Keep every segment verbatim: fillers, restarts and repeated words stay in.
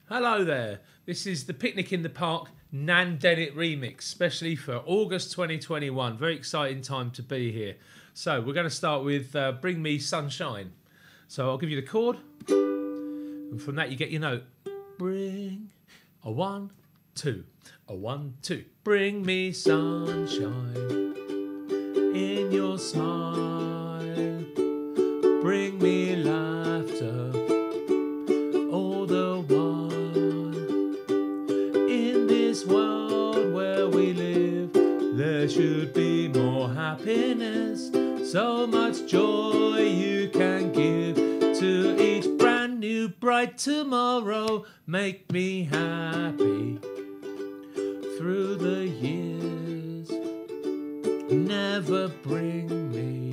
Hello there. This is the Picnic in the Park Nan Dennett remix, especially for August twenty twenty-one. Very exciting time to be here. So we're going to start with uh, Bring Me Sunshine. So I'll give you the chord, and from that you get your note. Bring a one, two, a one, two. Bring me sunshine in your smile. Bring me laughter all the while. In this world where we live, there should be more happiness. So much joy you can give to each brand new bright tomorrow. Make me happy through the years. Never bring me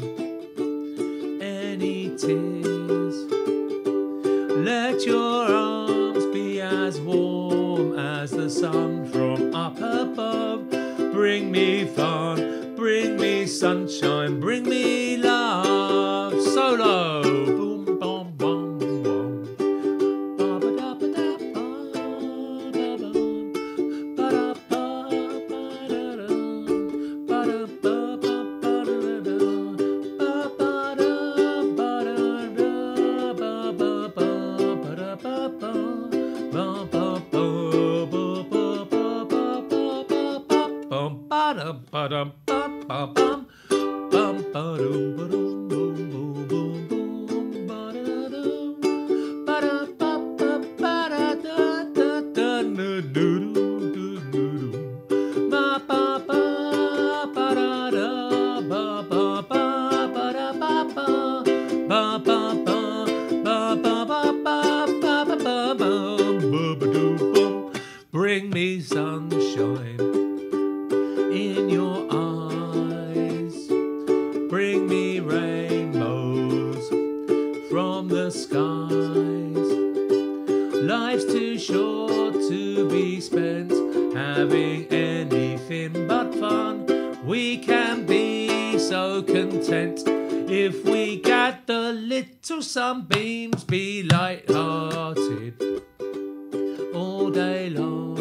any tears. Let your arms be as warm as the sun from up above. Bring me fun, bring me sunshine, bring me love. Solo. Boom, boom, boom, boom. Ba ba da ba da ba ba ba. Ba da ba ba da da. Ba da ba ba ba da da. Ba ba da ba da da. Ba ba ba ba da ba ba. Ba ba ba ba ba ba ba ba ba. Bum ba da ba dum ba ba bum bum ba dum ba dum boom boom boom boom ba da dum ba da ba ba ba da da da da do do do do ba ba ba ba da da ba ba ba ba da ba ba ba ba ba ba ba ba ba ba ba ba ba ba do boom. Bring me sunshine in your eyes. Bring me rainbows from the skies. Life's too short to be spent having anything but fun. We can be so content if we get the little sunbeams. Be light-hearted all day long.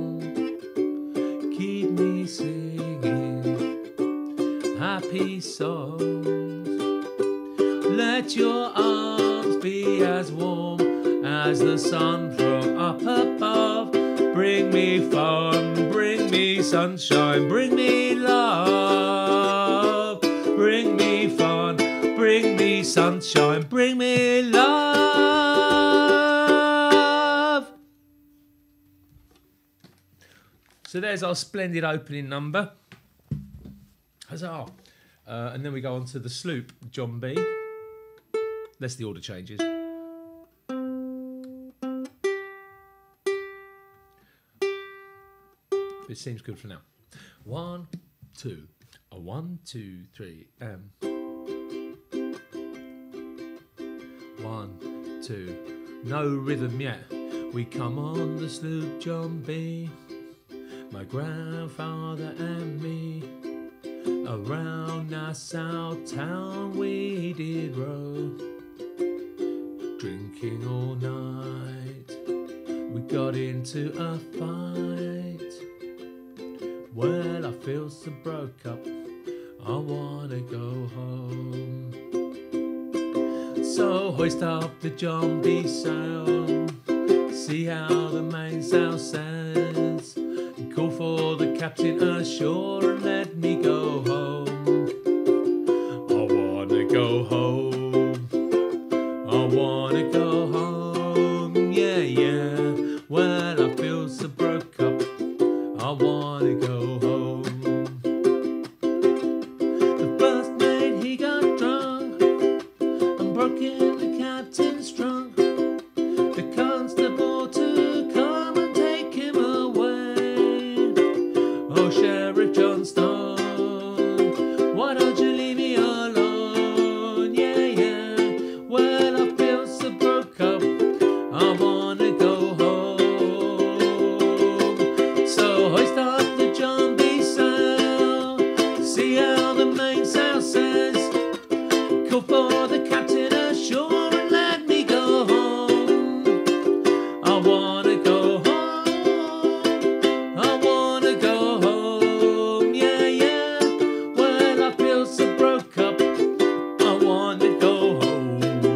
Keep me singing happy songs. Let your arms be as warm as the sun from up above. Bring me fun, bring me sunshine, bring me love. Bring me fun, bring me sunshine, bring me love. So there's our splendid opening number. Huzzah. Uh, and then we go on to the sloop, John B. That's the order changes. It seems good for now. One, two, a one, two, three, um. One, two, no rhythm yet. We come on the sloop, John B. My grandfather and me. Around Nassau town we did row, drinking all night. We got into a fight. Well, I feel so broke up, I wanna go home. So hoist up the John B sail, see how the mainsail says, and call for the captain ashore and let me go home. I wanna go home, I wanna go home, yeah, yeah. Well, I feel so broke up, I wanna go home. The first mate, he got drunk and broke in the captain's trunk. The constable to come and take him away. Oh, Sheriff John I wanna go home. I wanna go home. Yeah, yeah. Well, I feel so broke up. I wanna go home.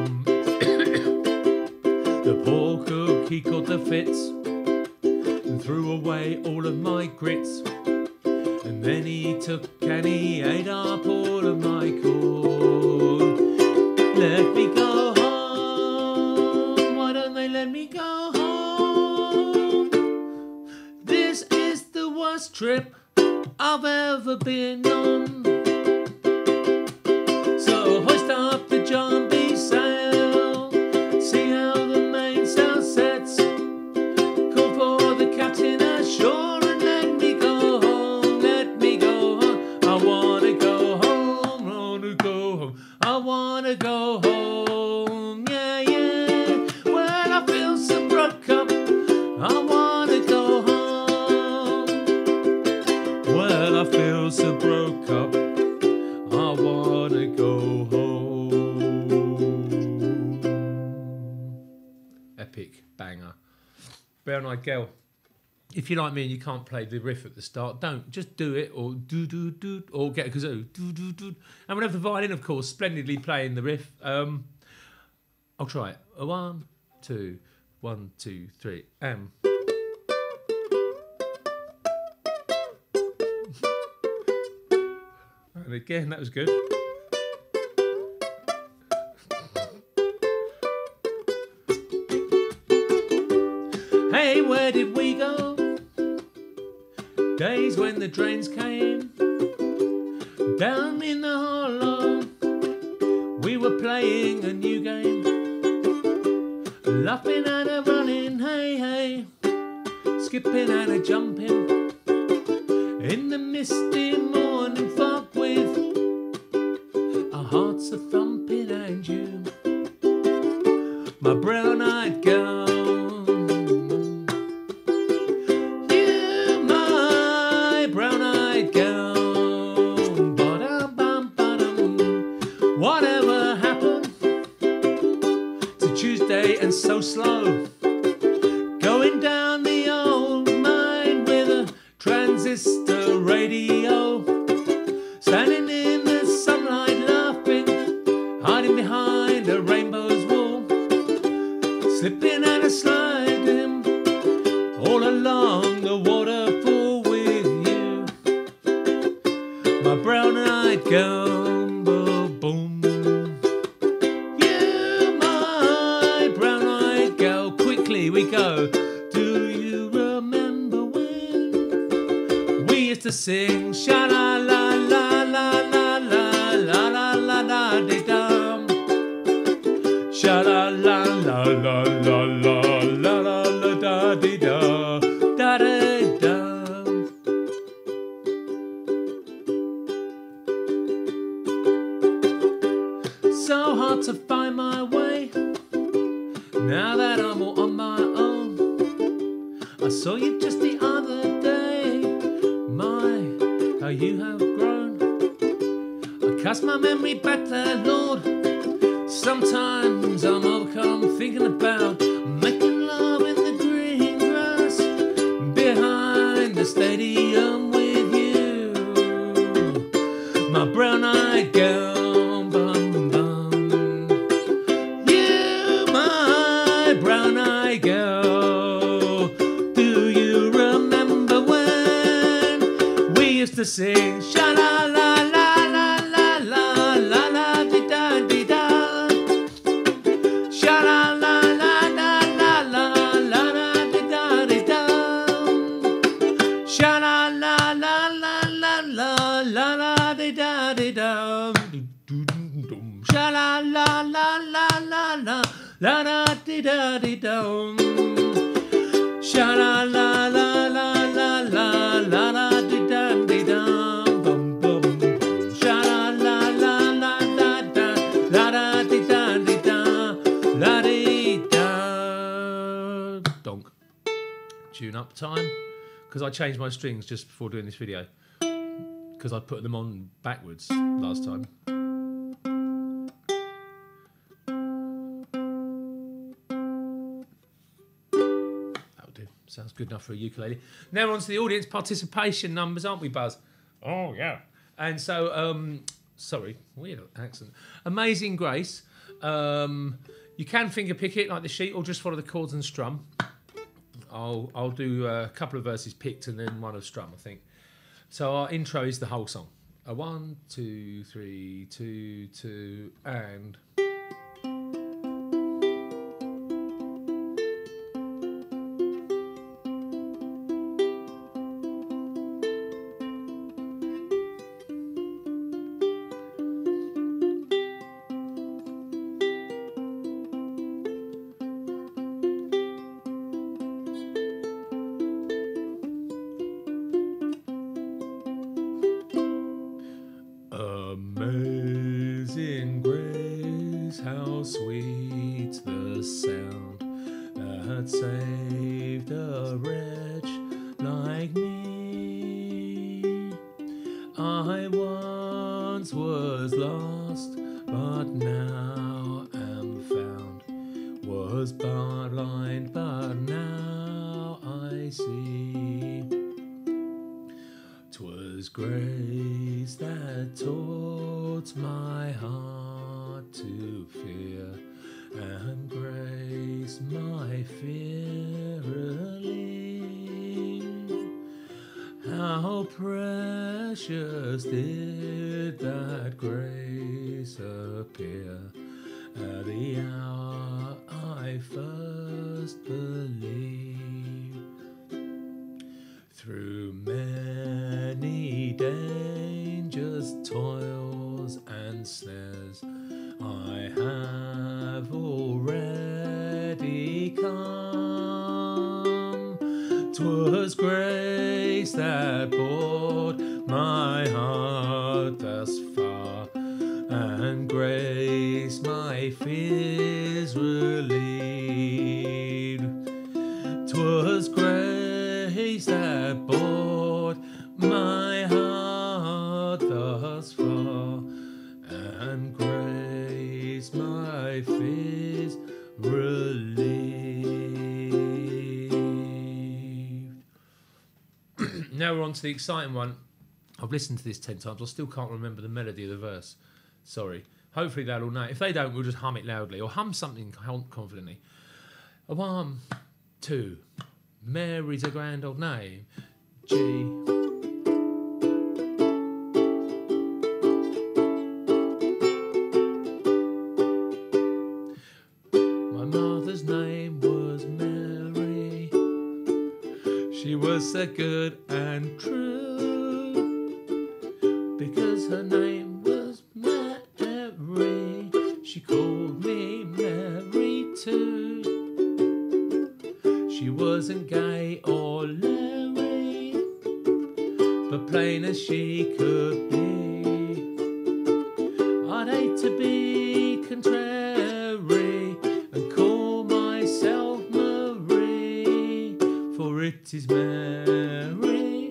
The poor cook, he caught the fits and threw away all of my grits. And then he took and he ate up all of my corn. Let me go home. Why don't they let me go home? This is the worst trip I've ever been on. So hoist up the jumpy sail, see how the mainsail sets. Call for the captain ashore and let me go home. Let me go home. I wanna go home. I wanna go home. I wanna go home. Yeah, yeah. Well, I feel so broke up. I wanna go home. Well, I feel so broke up. I wanna go home. Epic banger. Brown Eyed Girl. If you're like me and you can't play the riff at the start, don't. Just do it, or do do do, or get a kazoo. Do do do. And we have the violin, of course, splendidly playing the riff. Um, I'll try it. A one, two, one, two, three, and. And again, that was good. Hey, where did we go? Days when the drains came down in the hollow. We were playing a new game, laughing and a running, hey, hey, skipping and a jumping in the misty morning fog with our hearts a thumping and you, my brown-eyed girl. Whatever happened to Tuesday and so slow, going down the old mine with a transistor radio, standing in the sunlight laughing, hiding behind a rainbow's wall, slipping and a sliding all along the waterfall with you, my brown-eyed girl. We go. Do you remember when we used to sing sha la la la la la la la la la la de dum, sha la la la la la la la la la da de da da de da. So hard to find my way now that I'm all on my own. I saw you just the other day. My, how you have grown. I cast my memory back there, Lord. Sometimes I'm overcome thinking about making love in the green grass behind the stadium with you, my brown-eyed girl. Brown-eyed girl, do you remember when we used to sing sha la la la la la la la la di da di da, sha la la la la la la la la di da di da, sha la la la la la la la la di da di da, sha la la la la la la. La da di da di dum, sha la la la la la la la la di da di dum, bum bum, sha la la la la la da la da di da di da la di da. Donk. Tune up time, because I changed my strings just before doing this video, because I put them on backwards last time. Sounds good enough for a ukulele. Now on to the audience participation numbers, aren't we, Buzz? Oh, yeah. And so, um, sorry, weird accent. Amazing Grace. Um, you can finger pick it like the sheet or just follow the chords and strum. I'll, I'll do a couple of verses picked and then one of strum, I think. So our intro is the whole song. A one, two, three, two, two, and... Amazing grace, how sweet the sound that saved a wretch like me. I once was lost, but now am found. Was blind, but now I see. 'Twas grace that taught my heart to fear, and grace my fear relieved. How precious did that grace appear at the hour I first believed. Through many dangers, toils and snares, I have already come. 'Twas grace that brought my heart thus far, and grace my fears relieved. 'Twas grace that brought my heart thus far, and grace my fears relieved. Now we're on to the exciting one. I've listened to this ten times. I still can't remember the melody of the verse. Sorry. Hopefully they'll all know. If they don't, we'll just hum it loudly or hum something confidently. A one, two. Mary's a grand old name. G. My mother's name was Mary. She was so good and true, because her name was Mary. She called me Mary too. She wasn't gay or Larry, but plain as she could be. I'd hate to be contrary and call myself Marie, for it is Mary,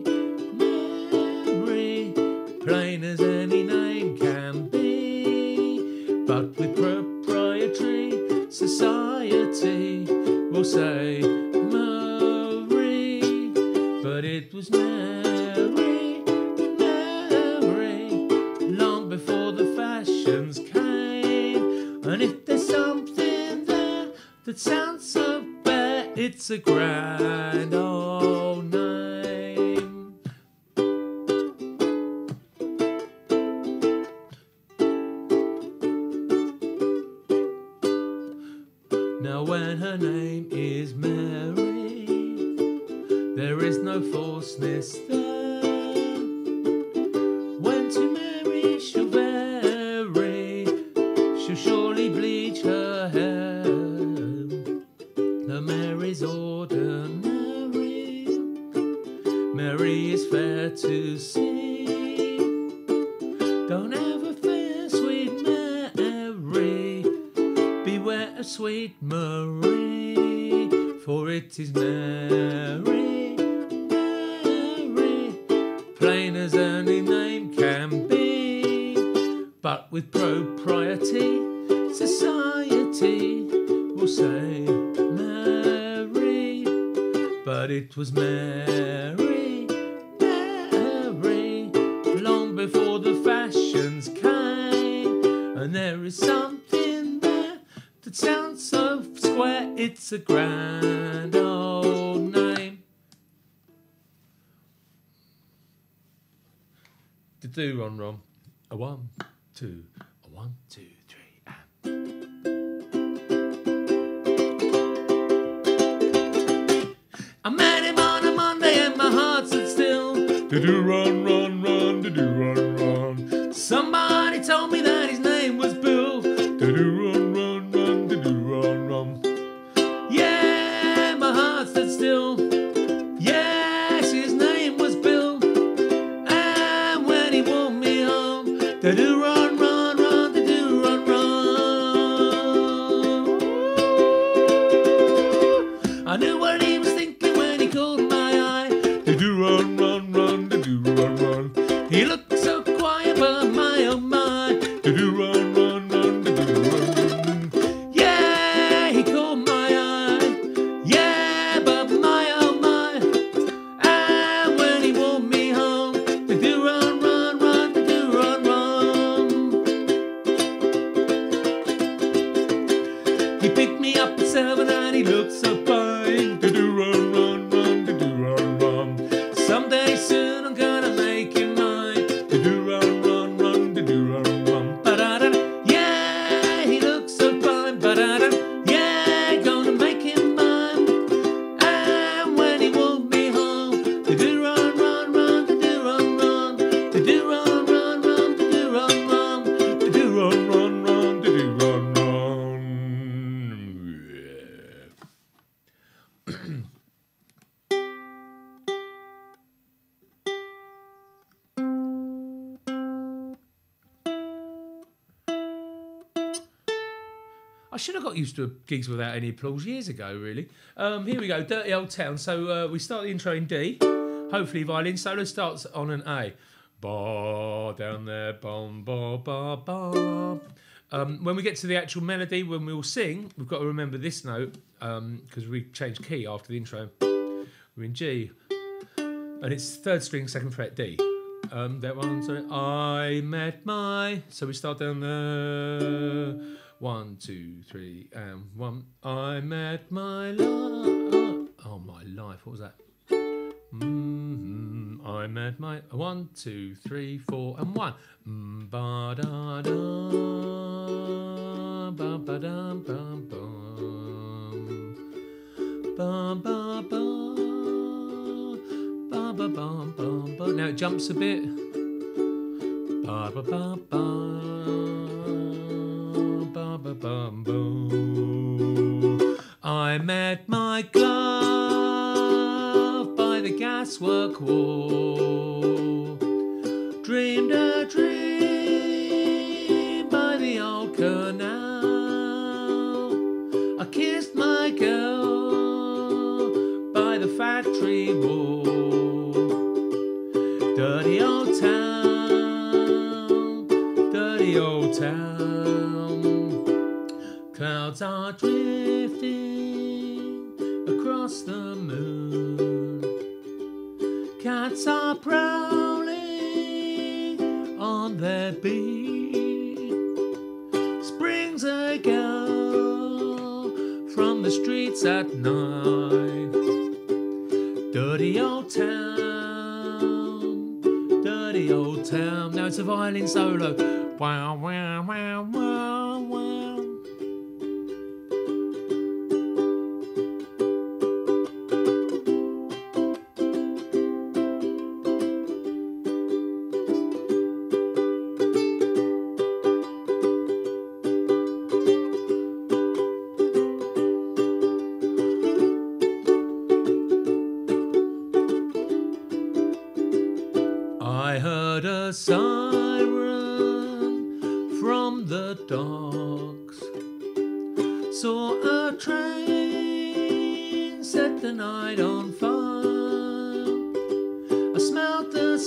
Mary, plain as any name can be. But with proprietary society, we'll say Marie, but it was Mary, Mary, long before the fashions came. And if there's something there that sounds so bad, it's a grand old name. Now when her name is Mary, there is no falseness there. When to Mary she'll vary, she'll surely bleach her hair. The Mary's ordinary, Mary is fair to see. Don't ever fear, sweet Mary, beware of sweet Marie, for it is Mary, Mary, plain as any name can be. But with propriety, society will say Mary, but but it was Mary, Mary, long before the fashions came. And there is something there that sounds so square, it's a grand old name. To do, Ron Ron. A one, two, a one, two, three, and. I met him on a Monday and my heart stood still. Do-do run, run, run, do-do run, run. Somebody told me that his name was Bill. Do-do run, run, run, do-do run, run. Yeah, my heart stood still. Yes, his name was Bill. And when he walked me home, do-do run, run, run, do-do run, run. I knew what he was thinking when he caught my eye. Do-do run, run, run, do-do run, run. He looked so quiet, but my oh my. Do-do run, run, run, do-do run, run. Yeah, he caught my eye. Yeah, but my oh my. And when he walked me home, do-do run, run, run, do-do run, run. He picked me up at seven and he looked so fine. Do-do run, run, run, do-do run, run. Someday soon I'm gonna make him mine. Do-do run, run, run, do-do run, run. Ba-da-da. Yeah, he looks so fine. Ba-da-da. Yeah, gonna make him mine. And when he walked me home, do-do run, run, run, do-do run, run. Do-do run, run, run, do-do run, run. Do-do run, run, run, do-do run, run. I should have got used to gigs without any applause years ago, really. Um, here we go, Dirty Old Town. So uh, we start the intro in D. Hopefully violin solo starts on an A. Ba, down there, bum, ba, ba, ba. Um, when we get to the actual melody, when we all sing, we've got to remember this note, because um, we changed key after the intro. We're in G. And it's third string, second fret, D. Um, that one, sorry. I met my... So we start down there... One, two, three, and one. I met my life. Oh, my life. What was that? Mm-hmm. I met my... One, two, three, four, and one. Mm, ba-da-da. Ba-ba-dum, bum, bum. Ba-ba-ba. Ba-ba-bum, bum, bum. Now it jumps a bit. Ba-ba-ba-ba. Bum, boom. I met my glove by the gaswork wall. Dreamed a dream by the old canal. I kissed my girl by the factory wall. Dirty old town, dirty old town. Clouds are drifting across the moon. Cats are prowling on their beat. Springs a girl from the streets at night. Dirty old town, dirty old town. Now it's a violin solo. Wow, wow, wow, wow, wow. I heard a siren from the docks, saw a train set the night on fire. I smelt the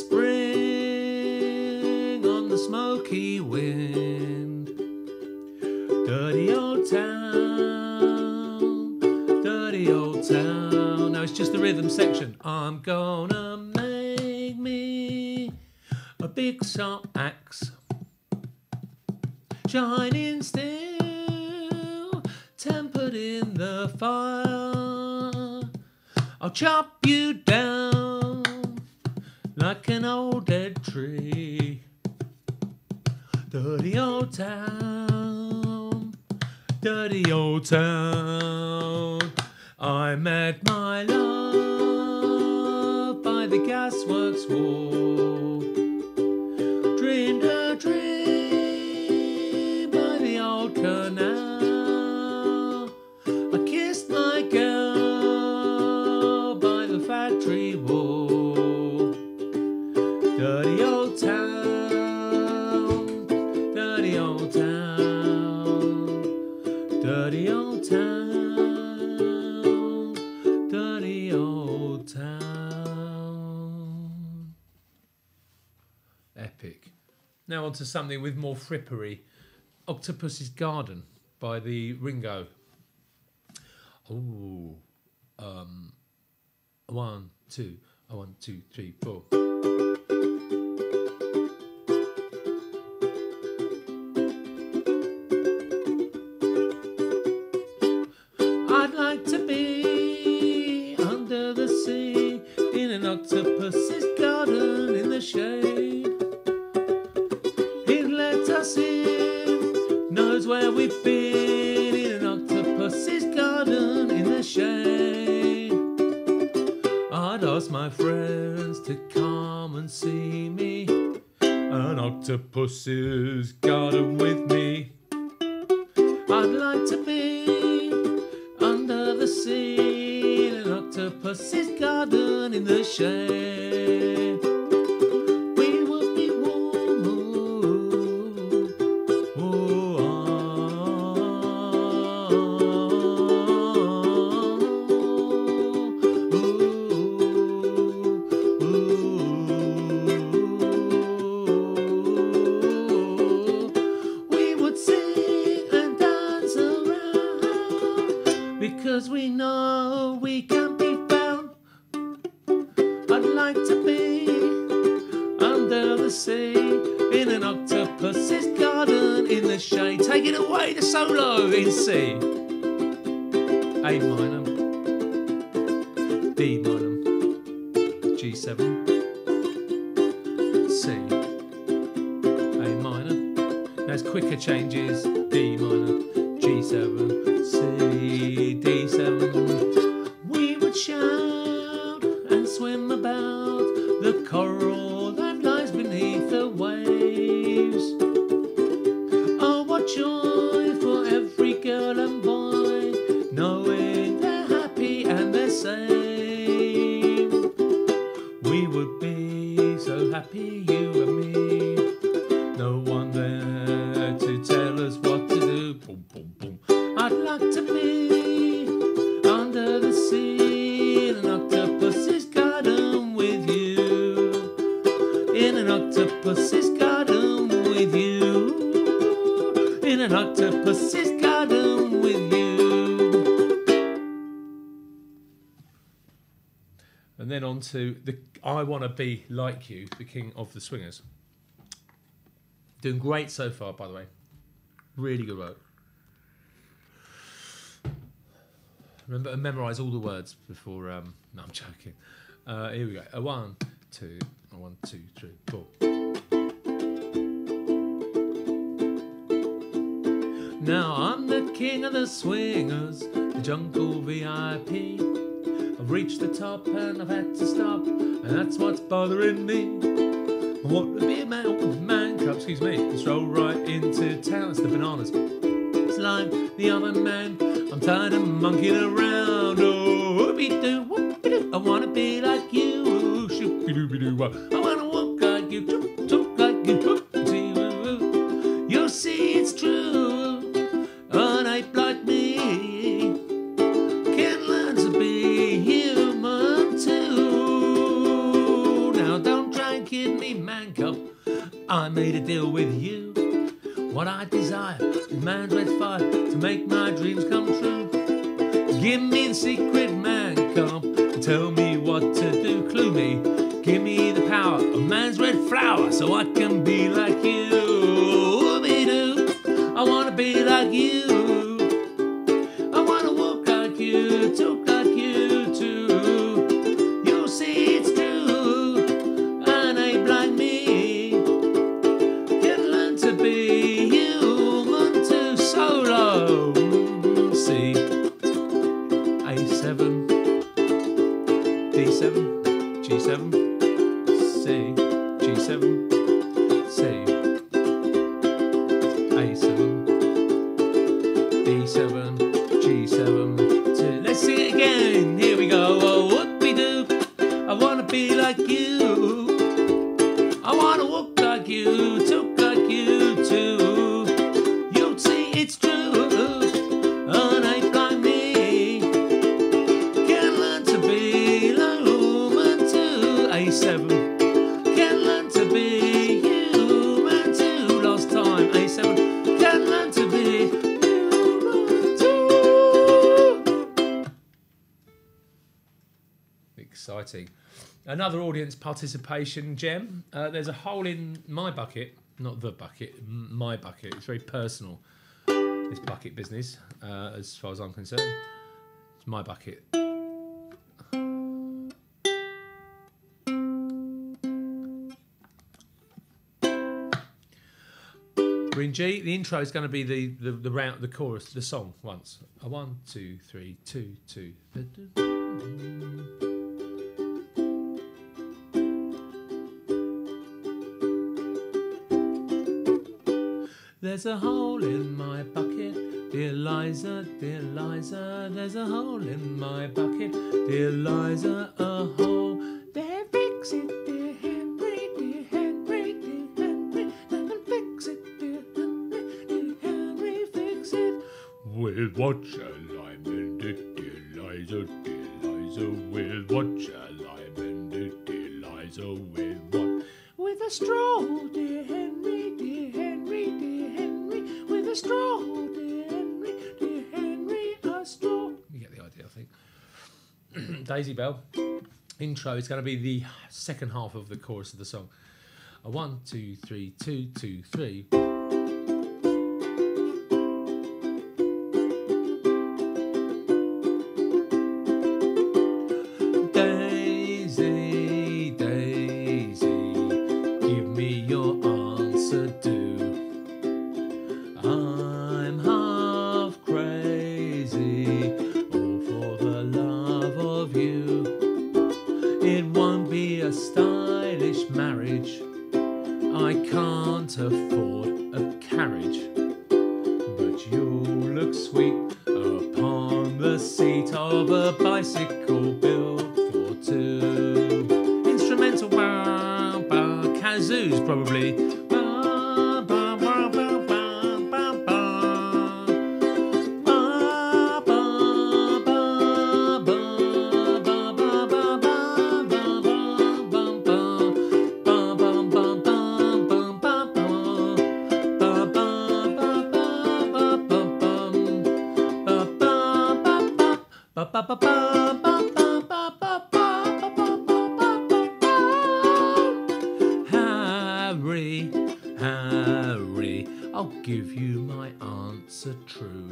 spring on the smoky wind. Dirty old town, dirty old town. Now it's just the rhythm section. I'm gonna make me a big sharp axe, shining steel, tempered in the fire. I'll chop you down like an old dead tree. Dirty old town, dirty old town. I met my love by the gasworks wall. Dreamed a dream by the old canal. I kissed my girl by the factory wall. Dirty old town, dirty old town, dirty old town. Epic. Now on to something with more frippery. Octopus's Garden by the Ringo. Oh, um, one, two, one, two, three, four. I'd like to be under the sea in an octopus's garden in the shade. Us in, knows where we've been in an octopus's garden in the shade. I'd ask my friends to come and see me, an octopus's garden with me. I'd like to be under the sea in an octopus's garden in the shade. Because we know we can be found. I'd like to be under the sea in an octopus's garden in the shade. Take it away, the solo in C. A minor, D minor, G seven, C, A minor. There's quicker changes, D minor, G seven, C, D seven. We would shout and swim about the coral that lies beneath the waves. Oh, what joy for every girl and boy, knowing they're happy and they're safe. We would be so happy, you and me. No one there to tell us what to do. Boom, boom, boom. I'd like to be under the sea in an octopus's garden with you. In an octopus's garden with you. In an octopus's garden with you. And then on to the I Want to Be Like You, the King of the Swingers. Doing great so far, by the way. Really good work. Remember to memorise all the words before... Um, no, I'm joking. Uh, here we go. A one, two, a one, two, three, four. Now I'm the king of the swingers, the jungle V I P. I've reached the top and I've had to stop, and that's what's bothering me. I want to be a man, man cub, excuse me, and stroll right into town. It's the bananas. It's like the other man. I'm tired of monkeying around. Oh, whoopie-doo, whoopie-doo. I want to be like you. Oh, shoopie-doo-be-doo. I want to walk like you, talk like you. Whoop-see-woo-woo. You'll see it's true. An ape like me can learn to be human too. Now don't try and kid me, man cub. I made a deal with you. What I desire is man's red fire to make my dreams come true. Give me the secret, man cub, and tell me what to do, clue me, give me the power of man's red flower, so I can be like you. Ooh-be-doo, I wanna be like you. I wanna walk like you, talk like you too. You'll see it's true, and ape like me can learn to be human too. Solo, C, A seven, D seven, G seven, C, G seven, C, A seven, D seven, G seven, two. Let's sing it again. Here we go. Oh, whoop-be-doo. I wanna be like you. I wanna walk like you, talk like you too. You'll see it's true. An ape like me can learn to be like human too. A seven can learn to be human too. Last time. A seven can learn to be human too. Exciting. Another audience participation gem. Uh, there's a hole in my bucket, not the bucket, m- my bucket. It's very personal, this bucket business, uh, as far as I'm concerned. It's my bucket. We're in G. The intro is going to be the the the round, the chorus, the song once. A one, two, three, two, two. There's a hole in my bucket, dear Liza, dear Liza. There's a hole in my bucket, dear Liza, a hole. There, fix it, dear Henry, dear Henry, dear Henry. Then fix it, dear Henry, dear Henry, fix it. With what shall I mend it, dear Liza, dear Liza? With what shall I mend it, dear Liza? With what? With a straw, dear Henry, dear Henry, dear Henry. With a straw, dear Henry, dear Henry, a straw. You get the idea, I think. Daisy Bell. Intro is going to be the second half of the chorus of the song. A one, two, three, two, two, three. Daisy, Daisy, give me your answer, do. I'm half crazy, all for the love of you. It won't be a stylish marriage, I can't afford a carriage, but you'll look sweet upon the seat of a bicycle built for two. Instrumental, bah, bah, kazoos probably. Bah, bah, bah, bah, bah, bah, bah. Bah, bah, bah, bah, bah, bah, bah, bah, bah, bah, bah. Bah, bah, bah, bah, bah, bah, bah. Bah, bah, bah, bah, bah, bah, bum. Ba, ba, ba, ba. Ba, ba, ba, ba, ba, ba, ba, ba, ba, ba, ba, ba, ba, ba. Harry, Harry, I'll give you my answer true.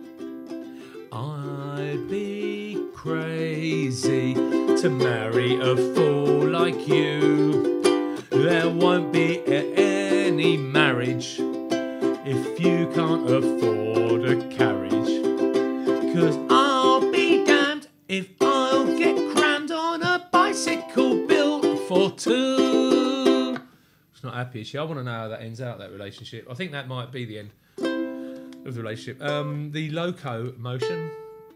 I'd be crazy to marry a fool like you. There won't be a- any marriage if you can't afford a carriage. 'Cause I'll be damned if I'll get crammed on a bicycle built for two. She's not happy, is she? I want to know how that ends out, that relationship. I think that might be the end of the relationship. Um, the loco motion.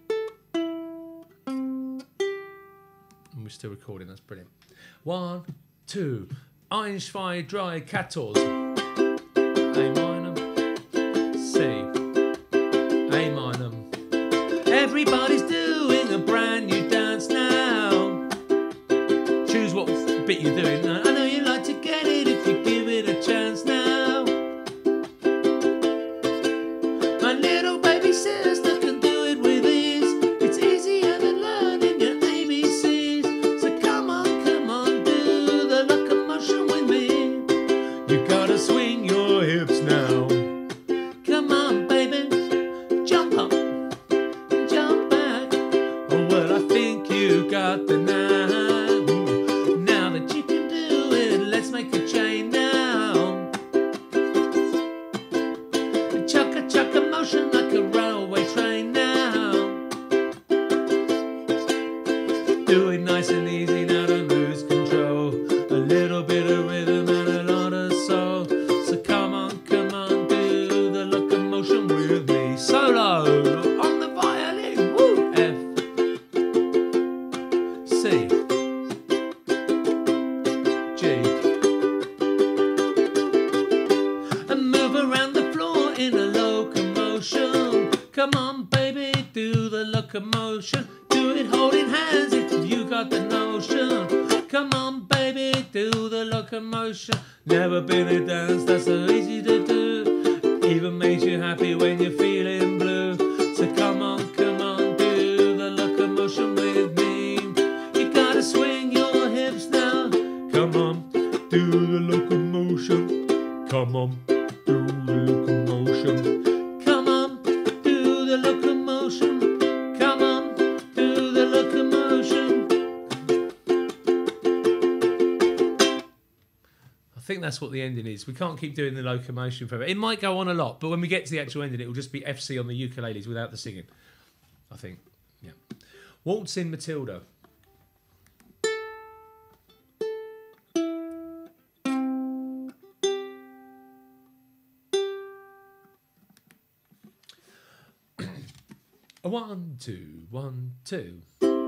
And we're still recording, that's brilliant. One, two. Eins, zwei, drei, quatorze. A minor, C, A minor. Everybody's doing a brand new dance now. Choose what bit you're doing. I know you like to get it if you give it a chance now. My little baby sister can do it with ease. It's easier than learning your A B Cs. got the knack. Now that you can do it, let's make a chain now. Chuck a chuck a motion like a railway train now. Do it nice and easy, now don't lose control. A little bit of rhythm and a lot of soul. So come on, come on, do the locomotion with me. Solo on the violin, woo! F, C, G. And move around the floor in a locomotion. Come on, baby, do the locomotion. Do it holding hands if you got the notion. Come on, baby, do the locomotion. Never been a dance that's so easy to do. Even makes you happy when you're feeling blue. So come on, come on, do the locomotion with me. You gotta swing your hips now. Come on, do the locomotion. Come on, do the locomotion. Come on, do the locomotion. Come on, do the locomotion. I think that's what the ending is. We can't keep doing the locomotion forever. It might go on a lot, but when we get to the actual ending, it will just be F C on the ukuleles without the singing, I think. Yeah. Waltz in Matilda. A one, two, one, two.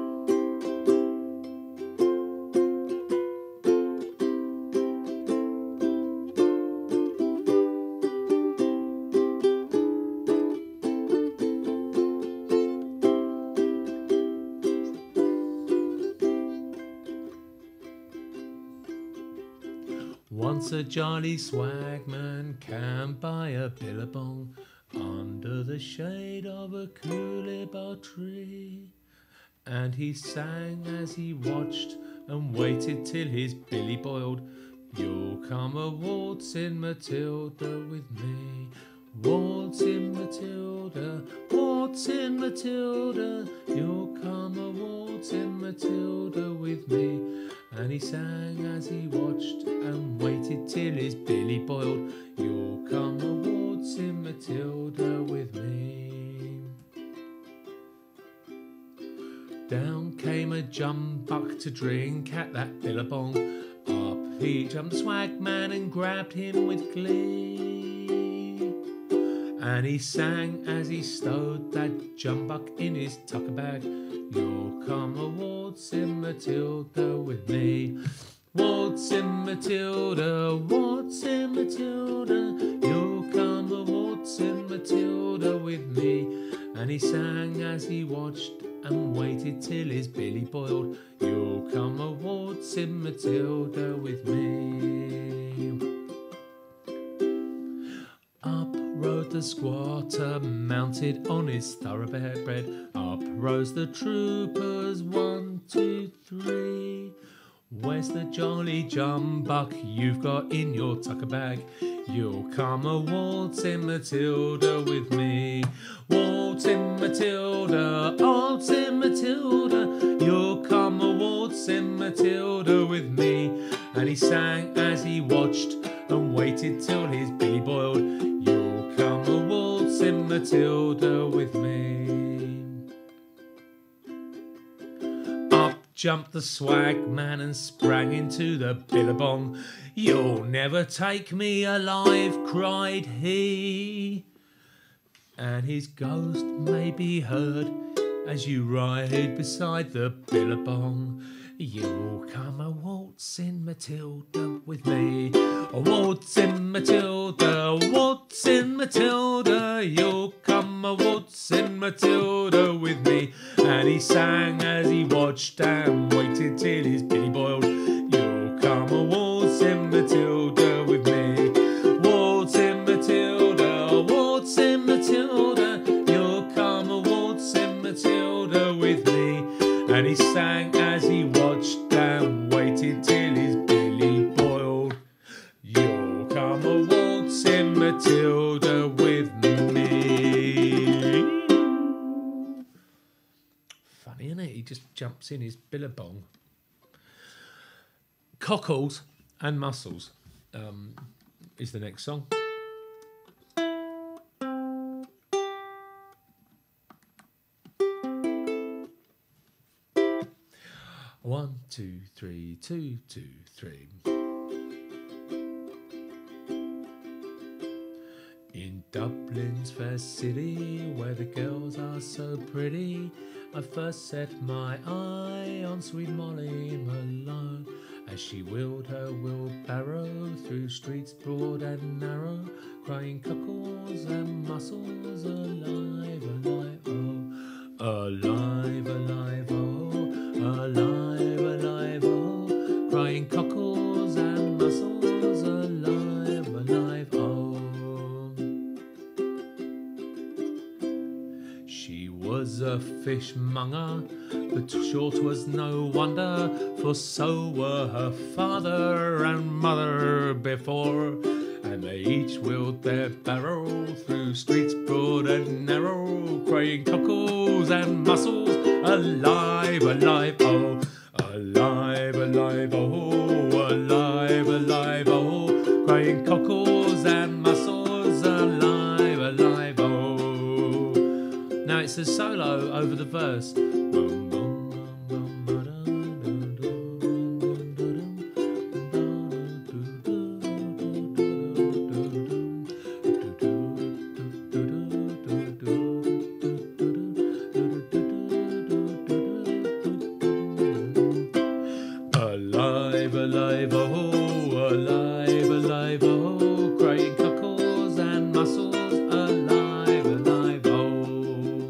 Once a jolly swagman camped by a billabong under the shade of a coolibah tree, and he sang as he watched and waited till his billy boiled. You'll come a waltzing Matilda with me, waltzing Matilda, waltzing Matilda. You'll come a waltzing Matilda with me. And he sang as he watched and waited till his billy boiled. You'll come a waltzing Matilda with me. Down came a jumbuck to drink at that billabong. Up he jumped Swagman and grabbed him with glee. And he sang as he stowed that jumbuck in his tucker bag. You'll come a waltzing Matilda with me, waltzing Matilda, waltzing Matilda. You'll come a waltzing Matilda with me. And he sang as he watched and waited till his billy boiled. You'll come a waltzing Matilda with me. Up rode the squatter, mounted on his thoroughbred. Up rose the troopers, one, two, three. Where's the jolly jumbuck you've got in your tucker bag? You'll come a waltzing Matilda with me, waltzing Matilda, waltzing Matilda. You'll come a waltzing Matilda with me. And he sang as he watched and waited till his billy boiled. You'll come a waltzing Matilda with me. Up jumped the swagman and sprang into the billabong. You'll never take me alive, cried he. And his ghost may be heard as you ride beside the billabong. You'll come a waltzing Matilda with me, a waltzing Matilda, waltzing Matilda. You'll come a waltzing Matilda with me. And he sang as he watched and waited till his billy boiled. You'll come a waltzing Matilda with me, waltzing Matilda, waltzing Matilda. You'll come a waltzing Matilda with me. And he sang as he watched and waited till his billy boiled. You'll come a waltzing Matilda with me. Funny, isn't it? He just just jumps in his billabong. Cockles and Mussels um, is the next song. One, two, three, two, two, three. In Dublin's fair city, where the girls are so pretty, I first set my eye on sweet Molly Malone, as she wheeled her wheelbarrow through streets broad and narrow, crying cockles and mussels, alive, alive, oh, alive, alive, oh, alive, alive, oh, crying cockles and mussels, alive, alive, oh. She was a fishmonger, but sure 'twas no wonder, for so were her father and mother before, and they each wheeled their barrow through streets broad and narrow, crying cockles and mussels, alive, alive, oh, alive, alive, oh, alive, alive, oh, crying cockles and mussels, alive, alive, oh. Now it's a solo over the verse. Boom, boom, boom, boom, alive, alive, oh, alive, alive, oh, crying cockles and mussels, alive, alive, oh.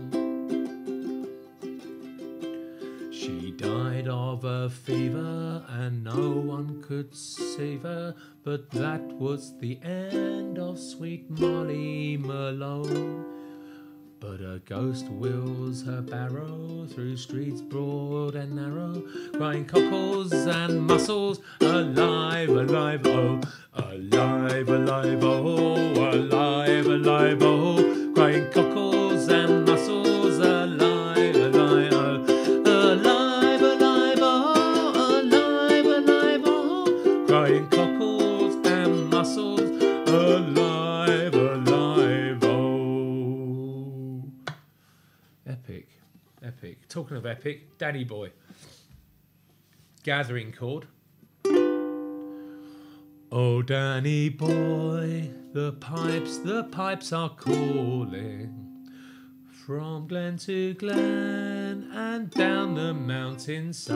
She died of a fever, and no one could save her, but that was the end of sweet Molly Malone. But a ghost wheels her barrow through streets broad and narrow, crying cockles and mussels, alive, alive, oh, alive, alive, oh, alive, alive, oh, crying cockles and mussels, alive, alive, oh, alive, alive, oh, alive, alive, oh, crying cockles and mussels, alive, alive, oh. Epic, epic. Talking of epic, Danny Boy. Gathering chord. Oh, Danny Boy, the pipes, the pipes are calling, from glen to glen and down the mountainside.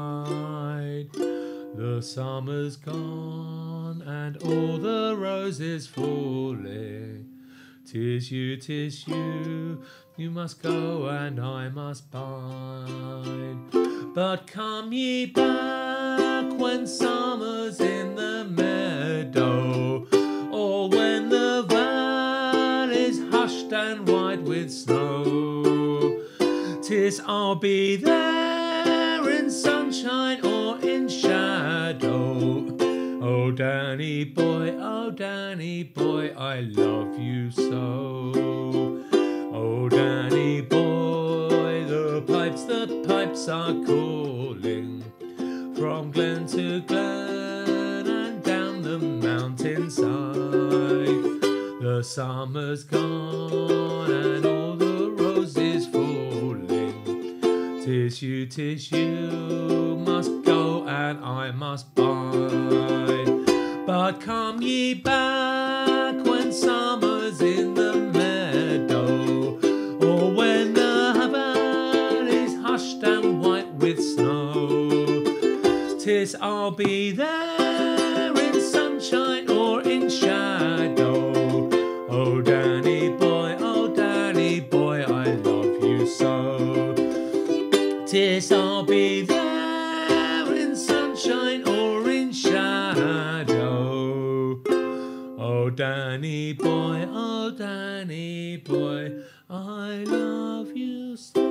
The summer's gone and all the roses falling. 'Tis you, 'tis you, you must go and I must bide. But come ye back when summer's in the meadow, or when the valley's hushed and white with snow. 'Tis I'll be there in sunshine or in shadow. Oh, Danny Boy, oh, Danny Boy, I love you so. Oh, Danny Boy, the pipes, the pipes are calling, from glen to glen and down the mountainside. The summer's gone and all the roses falling. 'Tis you, 'tis you, must go and I must bide. But come ye back when summer's in the meadow, or when the valley's hushed and white with snow. 'Tis I'll be there in sunshine or in shadow. Oh, Danny Boy, oh, Danny Boy, I love you so. 'Tis I'll be there in sunshine or in shadow. Oh, Danny Boy, oh, Danny Boy, I love you so.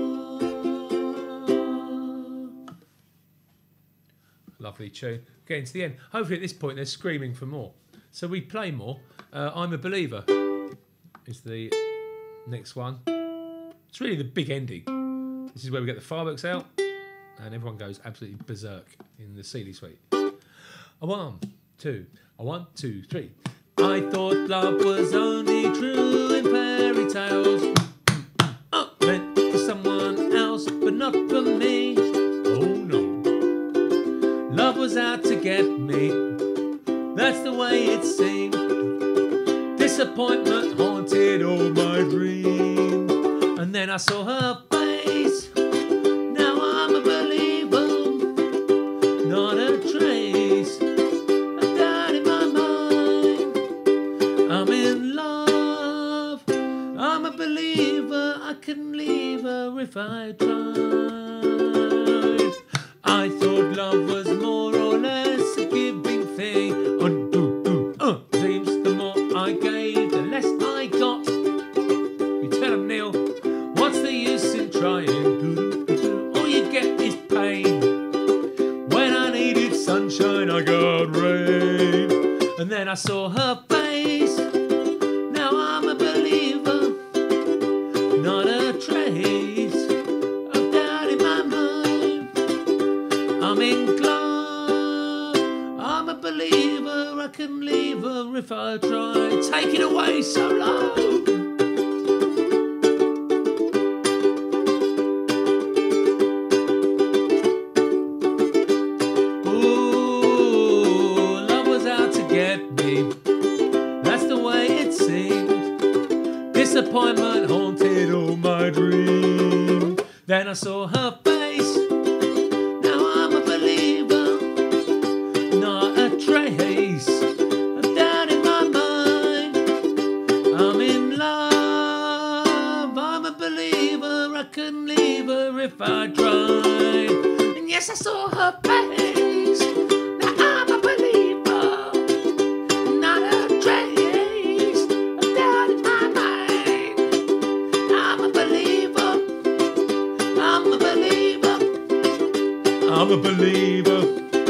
Lovely tune. Getting to the end. Hopefully at this point they're screaming for more. So we play more. Uh, I'm a Believer is the next one. It's really the big ending. This is where we get the fireworks out, and everyone goes absolutely berserk in the Seeley Suite. A one, two, a one, two, three. I thought love was only true in fairy tales. Oh, meant for someone else, but not for me. Oh no. Love was out to get me. That's the way it seemed. Disappointment haunted all my dreams. And then I saw her face. Now I'm a believer. Not a trace of doubt in my mind. I'm in love. I'm a believer. I can leave her if I tried. I thought love was more or less a giving thing. Uh, uh, uh. Seems the more I gave, the less I got. You tell him, Neil, what's the use in trying? All you get is pain. When I needed sunshine, I got rain. And then I saw her face. Now I'm a believer. Not a trace of doubt in my mind. I'm in love. I'm a believer. I can leave her if I try. Take it away, solo. Disappointment haunted all my dreams. Then I saw her face. Now I'm a believer. Not a trace of doubt in my mind. I'm in love. I'm a believer. I can leave her if I try. And yes, I saw her face. Now I'm a believer. Not a trace. I'm a believer.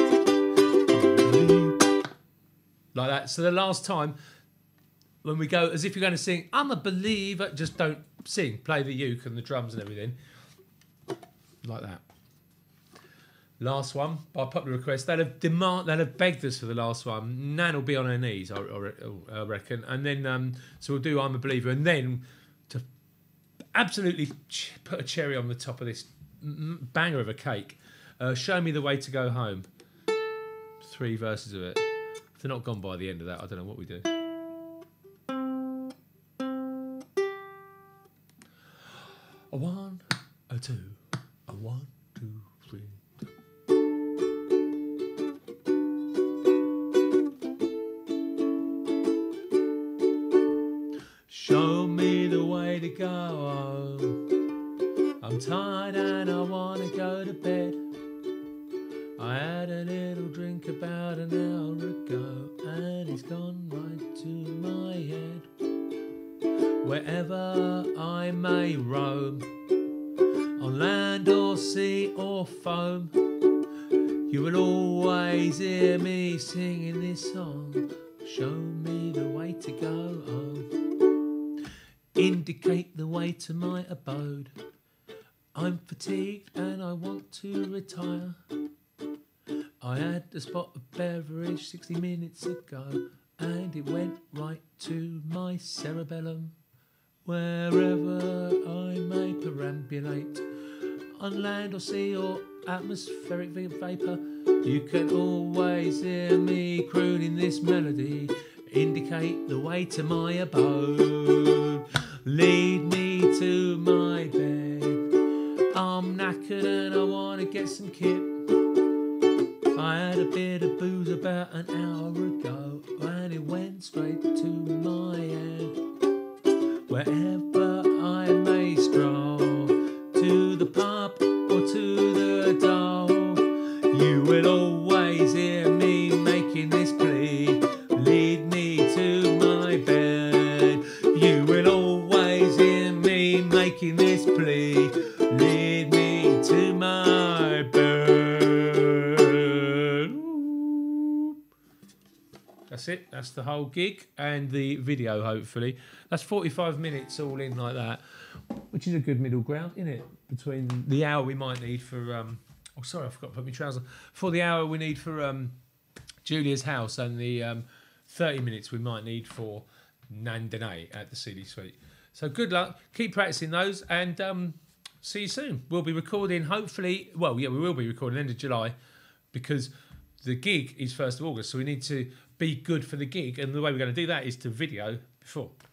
Like that. So the last time, when we go, as if you're going to sing, I'm a believer, just don't sing. Play the uke and the drums and everything. Like that. Last one, by popular request. They'll have demand, they'll have begged us for the last one. Nan will be on her knees, I, I reckon. And then, um, so we'll do I'm a believer. And then, to absolutely put a cherry on the top of this banger of a cake, Uh, show me the way to go home. Three verses of it. If they're not gone by the end of that, I don't know what we do. A one, a two, a one, two, three. Show me the way to go home. I'm tired and I want to go to bed. I had a little drink about an hour ago and it's gone right to my head. Wherever I may roam, on land or sea or foam, you will always hear me singing this song. Show me the way to go home. Indicate the way to my abode. I'm fatigued and I want to retire. I had a spot of beverage sixty minutes ago and it went right to my cerebellum. Wherever I may perambulate, on land or sea or atmospheric vapour, you can always hear me crooning this melody. Indicate the way to my abode. Lead me to my bed. I'm knackered and I want to get some kip. I had a bit of booze about an hour ago and it went straight to my head. Wherever I may stroll, to the pub or to the door, you will always hear me making this plea. Lead me to my bed. You will always hear me making this plea. Lead me to my bed. That's it. That's the whole gig and the video, hopefully. That's forty-five minutes all in like that. which is a good middle ground, isn't it? Between the hour we might need for, um, oh, sorry, I forgot to put my trousers on. For the hour we need for um, Julia's house and the um, thirty minutes we might need for Nan Dennett at the C D Suite. So good luck, keep practicing those, and um, see you soon. We'll be recording, hopefully, well, yeah, we will be recording end of July, because the gig is first of August, so we need to be good for the gig, and the way we're going to do that is to video before.